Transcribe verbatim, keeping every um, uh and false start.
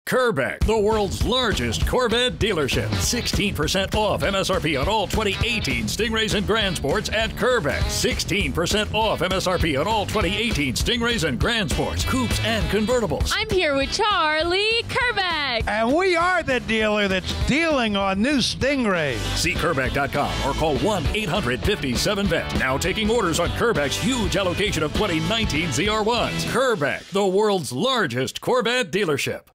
Kerbeck, the world's largest Corvette dealership. sixteen percent off M S R P on all twenty eighteen Stingrays and Grand Sports at Kerbeck. sixteen percent off M S R P on all twenty eighteen Stingrays and Grand Sports, coupes and convertibles. I'm here with Charlie Kerbeck. And we are the dealer that's dealing on new Stingrays. See Kerbeck dot com or call one eight hundred fifty-seven V E T. Now taking orders on Kerbeck's huge allocation of twenty nineteen Z R ones. Kerbeck, the world's largest Corvette dealership.